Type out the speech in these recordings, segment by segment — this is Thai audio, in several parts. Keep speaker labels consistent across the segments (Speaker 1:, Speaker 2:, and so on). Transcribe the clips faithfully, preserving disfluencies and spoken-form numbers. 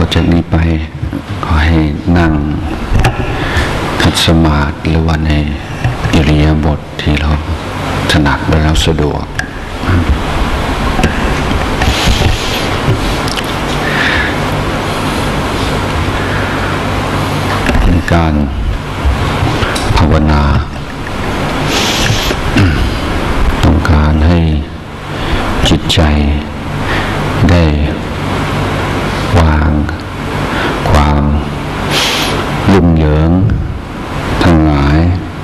Speaker 1: ต่อจากนี้ไปขอให้นั่งขัดสมาธิหรือว่าในอิริยาบถที่เราถนัดและเราสะดวกในการภาวนาต้องการให้จิตใจได้วางความยุ่งเหยิงทั้งหลา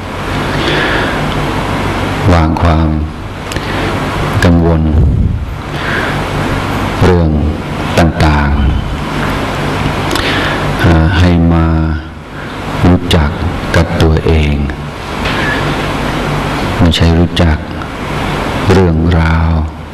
Speaker 1: ยวางความกังวลเรื่องต่างๆให้มารู้จักกับตัวเองไม่ใช่รู้จักเรื่องราว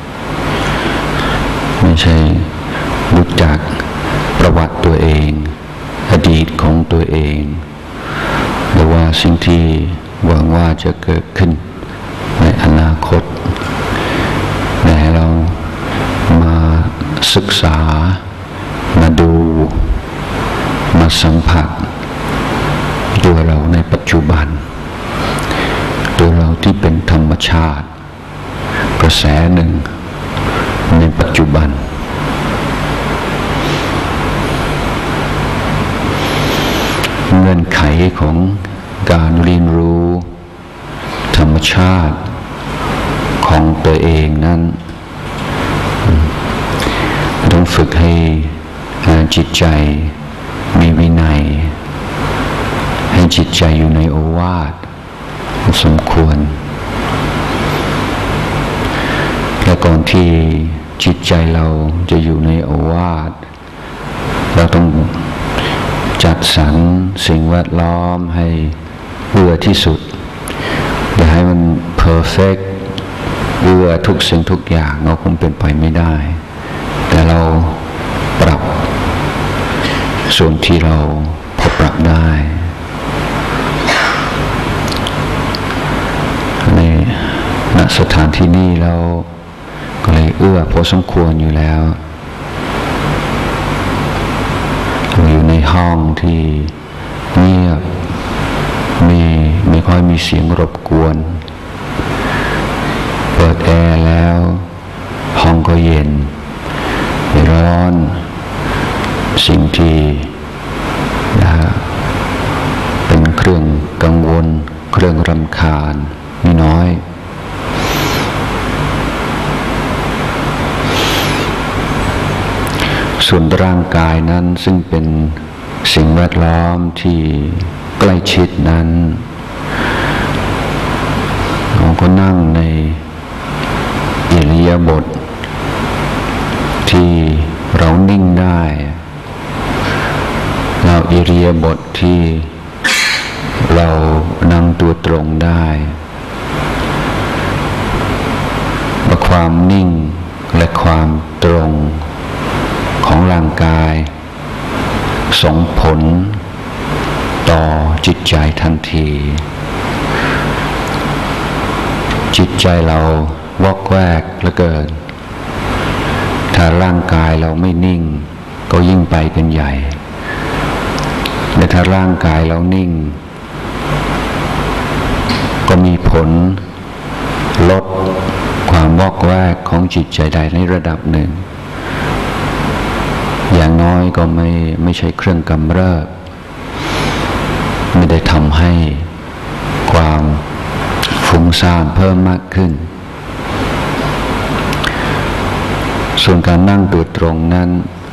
Speaker 1: ไม่ใช่รู้จักประวัติตัวเองอดีตของตัวเองหรือว่าสิ่งที่หวังว่าจะเกิดขึ้นในอนาคตแต่เรามาศึกษามาดูมาสัมผัสตัวเราในปัจจุบันตัวเราที่เป็นธรรมชาติกระแสหนึ่งในปัจจุบันเงื่อนไขของการเรียนรู้ธรรมชาติของตัวเองนั้นต้องฝึกให้จิตใจมีวินัยให้จิตใจอยู่ในโอวาทสมควรและก่อนที่จิตใจเราจะอยู่ในโอวาทเราต้องจัดสรรสิ่งแวดล้อมให้เอื้อที่สุดอย่าให้มันเพอร์เฟกต์เอื้อทุกสิ่งทุกอย่างเราคงเป็นไปไม่ได้แต่เราปรับส่วนที่เราพอปรับได้ในณสถานที่นี้เราก็เลยเอื้อพอสมควรอยู่แล้วอยู่ในห้องที่เงียบมีไม่ค่อยมีเสียงรบกวนเปิดแอร์แล้วห้องก็เย็นไม่ร้อนสิ่งที่เป็นเครื่องกังวลเครื่องรำคาญมีน้อยส่วนร่างกายนั้นซึ่งเป็นสิ่งแวดล้อมที่ใกล้ชิดนั้นเราก็นั่งในอิริยาบถที่เรานิ่งได้เราอิริยาบถที่เรานั่งตัวตรงได้ความนิ่งและความตรงของร่างกายส่งผลต่อจิตใจทันทีจิตใจเราวอกแวกเหลือเกินถ้าร่างกายเราไม่นิ่งก็ยิ่งไปกันใหญ่และถ้าร่างกายเรานิ่งก็มีผลลดความวอกแวกของจิตใจใดในระดับหนึ่งอย่างน้อยก็ไม่ไม่ใช่เครื่องกำเริบไม่ได้ทำให้ความฟุ้งซ่านเพิ่มมากขึ้นส่วนการนั่งตัวตรงนั้น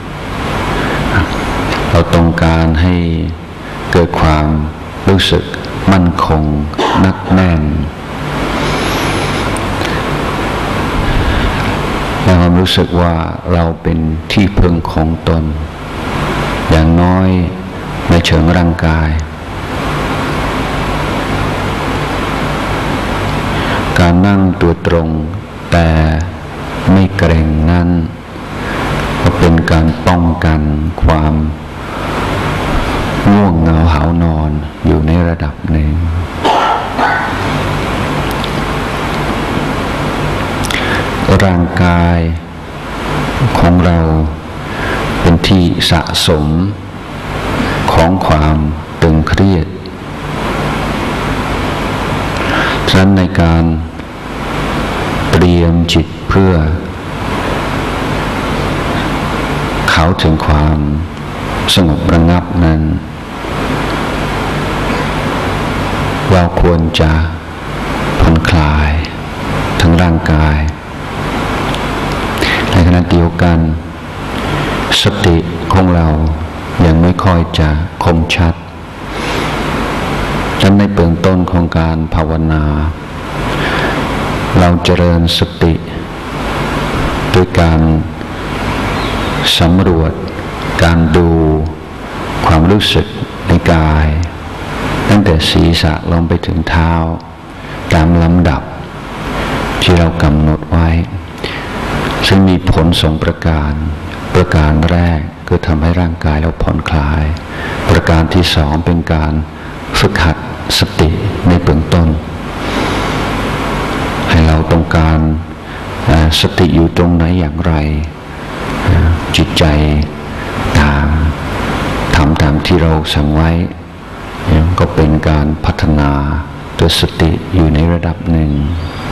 Speaker 1: เราต้องการให้เกิดความรู้สึกมั่นคงนักแน่นและความรู้สึกว่าเราเป็นที่พึ่งของตนอย่างน้อยในเชิงร่างกายการนั่งตัวตรงแต่ไม่เกร็งนั้นก็เป็นการป้องกันความง่วงเหงาหาวนอนอยู่ในระดับหนึ่งร่างกายของเราเป็นที่สะสมของความตึงเครียดฉะนั้นในการเตรียมจิตเพื่อเข้าถึงความสงบระงับนั้นเราควรจะผ่อนคลายทั้งร่างกายในขณะเดียวกันสติของเรายังไม่ค่อยจะคมชัดดังนั้นในเบื้องต้นของการภาวนาเราเจริญสติด้วยการสำรวจการดูความรู้สึกในกายตั้งแต่ศีรษะลงไปถึงเท้าตามลำดับที่เรากำหนดไว้ซึ่งมีผลสองประการประการแรกคือทำให้ร่างกายเราผ่อนคลายประการที่สองเป็นการฝึกหัดสติในเบื้องต้นให้เราต้องการสติอยู่ตรงไหนอย่างไรจิตใจตามทำตามที่เราสั่งไว้ก็เป็นการพัฒนาตัวสติอยู่ในระดับหนึ่ง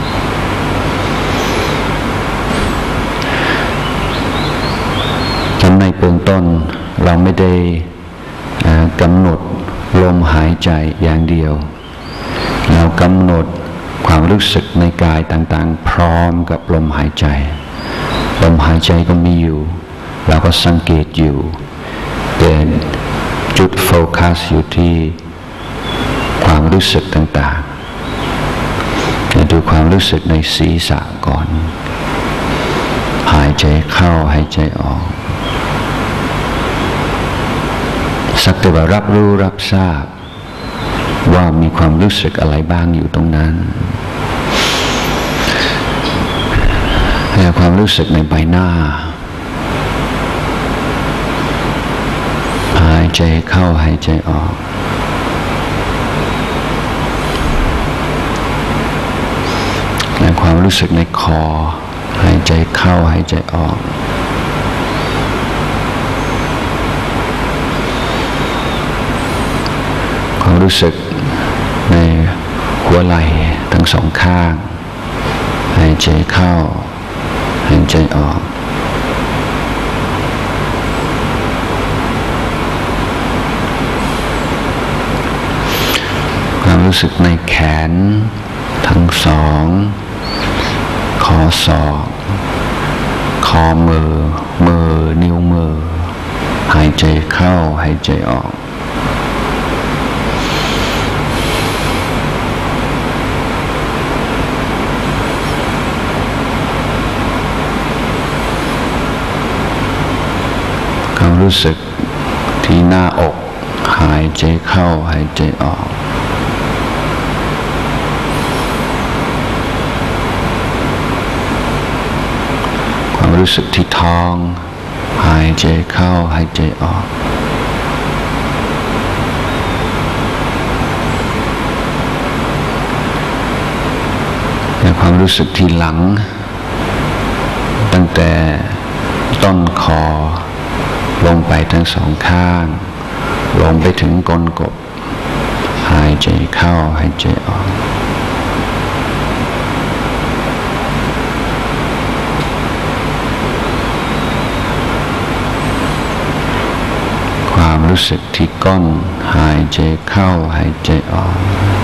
Speaker 1: ฉะนั้นในเบื้องต้นเราไม่ได้กำหนดลมหายใจอย่างเดียวเรากำหนดความรู้สึกในกายต่างๆพร้อมกับลมหายใจลมหายใจก็มีอยู่เราก็สังเกตอยู่แต่จุดโฟกัสอยู่ที่ความรู้สึกต่างๆดูความรู้สึกในศีรษะก่อนหายใจเข้าหายใจออกสักแต่ว่ารับรู้รับทราบว่ามีความรู้สึกอะไรบ้างอยู่ตรงนั้นให้ความรู้สึกในใบหน้าหายใจเข้าหายใจออกและความรู้สึกในคอหายใจเข้าหายใจออกความรู้สึกในหัวไหล่ทั้งสองข้างหายใจเข้าหายใจออกความรู้สึกในแขนทั้งสองคอศอกคอมือมือนิ้วมือหายใจเข้าหายใจออกความรู้สึกที่หน้าอกหายใจเข้าหายใจออกความรู้สึกที่ท้องหายใจเข้าหายใจออกและความรู้สึกที่หลังตั้งแต่ต้นคอลงไปทั้งสองข้างลงไปถึงก้นกบหายใจเข้าหายใจออกความรู้สึกที่ก้นหายใจเข้าหายใจออก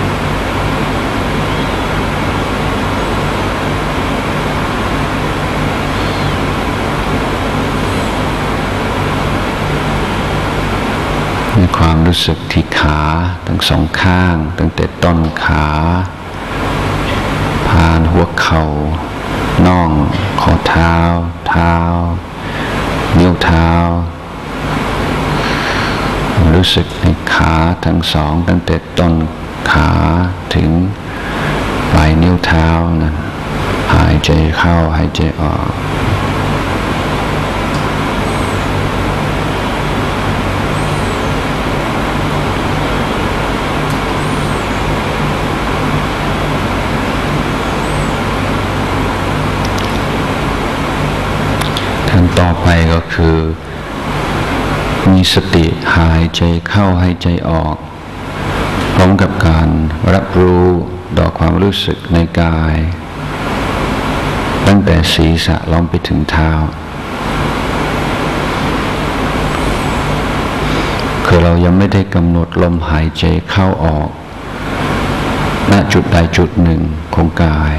Speaker 1: ในความรู้สึกที่ขาทั้งสองข้างตั้งแต่ต้นขาผ่านหัวเข่าน่องข้อเท้าเท้านิ้วเท้ารู้สึกในขาทั้งสองตั้งแต่ต้นขาถึงปลายนิ้วเท้านั้นหายใจเข้าหายใจออกขั้นต่อไปก็คือมีสติหายใจเข้าหายใจออกพร้อมกับการรับรู้ต่อความรู้สึกในกายตั้งแต่ศีรษะลงไปถึงเท้าคือเรายังไม่ได้กำหนดลมหายใจเข้าออกณจุดใดจุดหนึ่งของกาย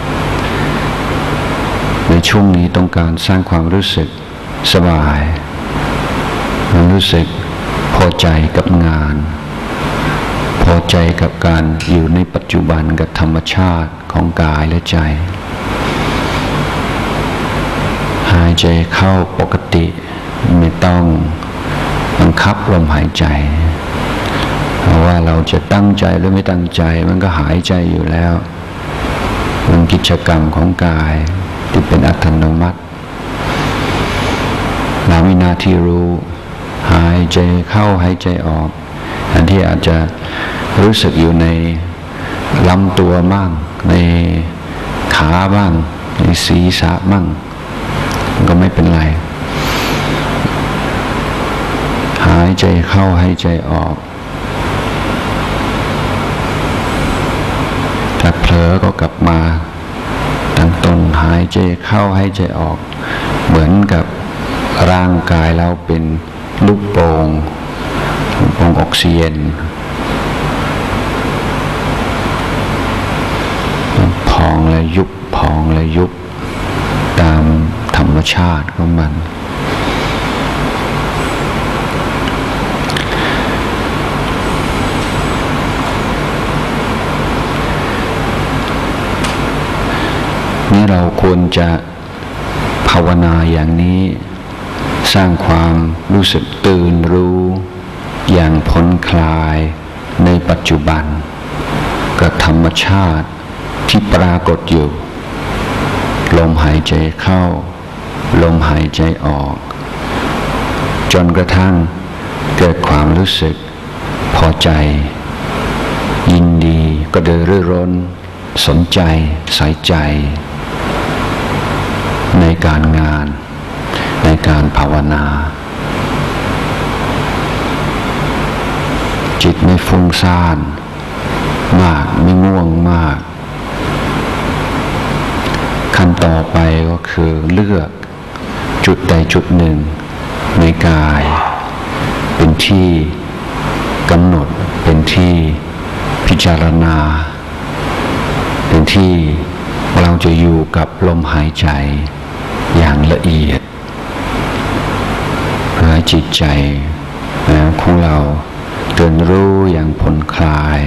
Speaker 1: ในช่วงนี้ต้องการสร้างความรู้สึกสบายความรู้สึกพอใจกับงานพอใจกับการอยู่ในปัจจุบันกับธรรมชาติของกายและใจหายใจเข้าปกติไม่ต้องบังคับลมหายใจเพราะว่าเราจะตั้งใจหรือไม่ตั้งใจมันก็หายใจอยู่แล้วเป็นกิจกรรมของกายที่เป็นอัตโนมัติเรามีหน้าที่รู้หายใจเข้าหายใจออกอันที่อาจจะรู้สึกอยู่ในลำตัวบ้างในขาบ้างในศีรษะบ้างก็ไม่เป็นไรหายใจเข้าหายใจออกถ้าเผลอก็กลับมาตั้งต้นหายใจเข้าหายใจออกเหมือนกับร่างกายเราเป็นลูกโป่งลูกโป่งออกซิเจนพองและยุบพองและยุบตามธรรมชาติของมันนี่เราควรจะภาวนาอย่างนี้สร้างความรู้สึกตื่นรู้อย่างพ้นคลายในปัจจุบันกับธรรมชาติที่ปรากฏอยู่ลมหายใจเข้าลมหายใจออกจนกระทั่งเกิดความรู้สึกพอใจยินดีก็เดือดร้อนสนใจใส่ใจในการงานในการภาวนาจิตไม่ฟุ้งซ่านมากไม่ง่วงมากขั้นต่อไปก็คือเลือกจุดใดจุดหนึ่งในกายเป็นที่กำหนดเป็นที่พิจารณาเป็นที่เราจะอยู่กับลมหายใจอย่างละเอียดเพื่อจิตใจของเราตื่นรู้อย่างผ่อนคลาย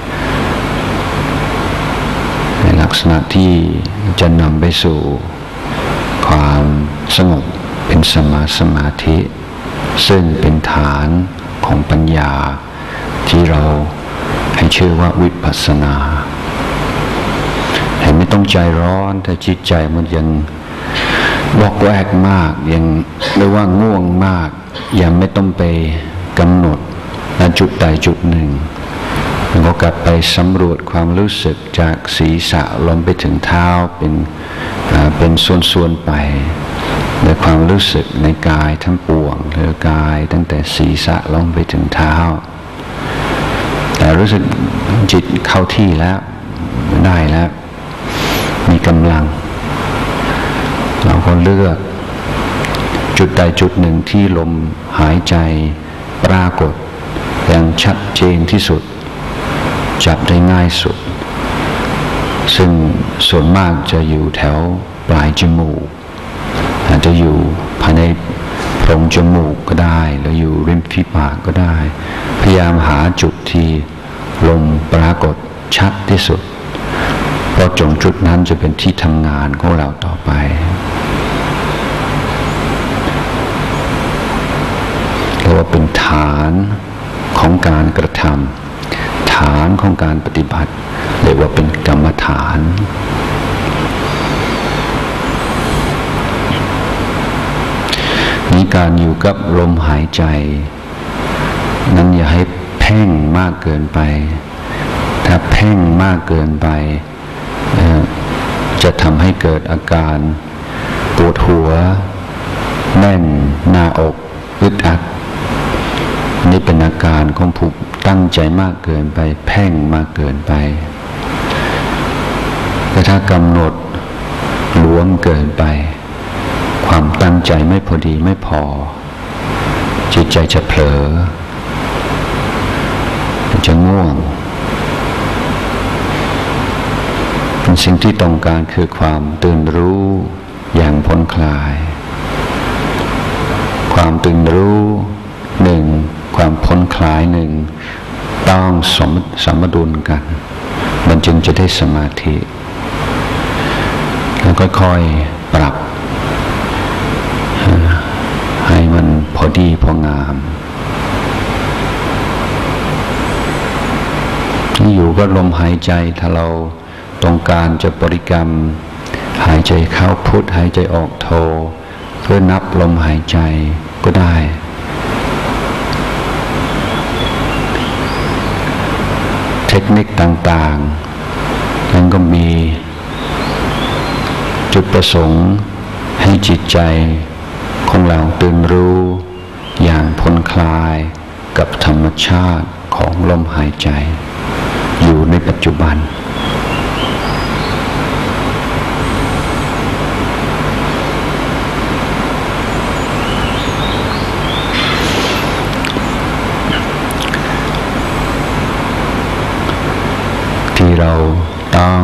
Speaker 1: ในลักษณะที่จะนำไปสู่ความสงบเป็นสมาสมาธิซึ่งเป็นฐานของปัญญาที่เราให้ชื่อว่าวิปัสสนาแต่ไม่ต้องใจร้อนแต่จิตใจมันยังบอกแวกมากยังเรียกว่าง่วงมากยังไม่ต้องไปกำหนดจุดใดจุดหนึ่งก็กลับไปสำรวจความรู้สึกจากศีรษะลงไปถึงเท้าเป็นเป็นส่วนๆไปในความรู้สึกในกายทั้งปวงหรือกายตั้งแต่ศีรษะลงไปถึงเท้าแต่รู้สึกจิตเข้าที่แล้วได้แล้วมีกำลังเราก็เลือกจุดใดจุดหนึ่งที่ลมหายใจปรากฏอย่างชัดเจนที่สุดจับได้ง่ายสุดซึ่งส่วนมากจะอยู่แถวปลายจมูกอาจจะอยู่ภายในโพรงจมูกก็ได้หรืออยู่ริมฝีปากก็ได้พยายามหาจุดที่ลมปรากฏชัดที่สุดเพราะจงจุดนั้นจะเป็นที่ทำงานของเราต่อไปเรียกว่าเป็นฐานของการกระทำฐานของการปฏิบัติเรียกว่าเป็นกรรมฐานนี้การอยู่กับลมหายใจนั้นอย่าให้เพ่งมากเกินไปถ้าเพ่งมากเกินไปจะทำให้เกิดอาการปวดหัวแน่นหน้าอกอึดอัดนี้เป็นอาการของผู้ตั้งใจมากเกินไปเพ่งมากเกินไปแต่ถ้ากำหนดหลวมเกินไปความตั้งใจไม่พอดีไม่พอจิตใจจะเผลอจะง่วงสิ่งที่ต้องการคือความตื่นรู้อย่างพ้นคลายความตื่นรู้หนึ่งความพ้นคลายหนึ่งต้องสมสมดุลกันมันจึงจะได้สมาธิแล้วค่อยๆปรับให้มันพอดีพองามอยู่ก็ลมหายใจถ้าเราต้องการจะบริกรรมหายใจเข้าพุทหายใจออกโทเพื่อนับลมหายใจก็ได้เทคนิคต่างๆนั้นก็มีจุดประสงค์ให้จิตใจของเราตื่นรู้อย่างพ้นคลายกับธรรมชาติของลมหายใจอยู่ในปัจจุบันที่เราต้อง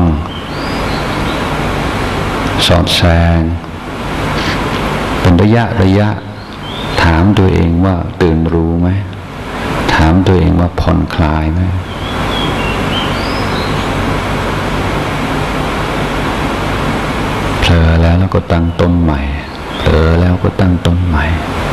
Speaker 1: สอดแทรกเป็นระยะระยะถามตัวเองว่าตื่นรู้ไหมถามตัวเองว่าผ่อนคลายไหมเผลอแล้วแล้วก็ตั้งต้นใหม่เผลอแล้วก็ตั้งต้นใหม่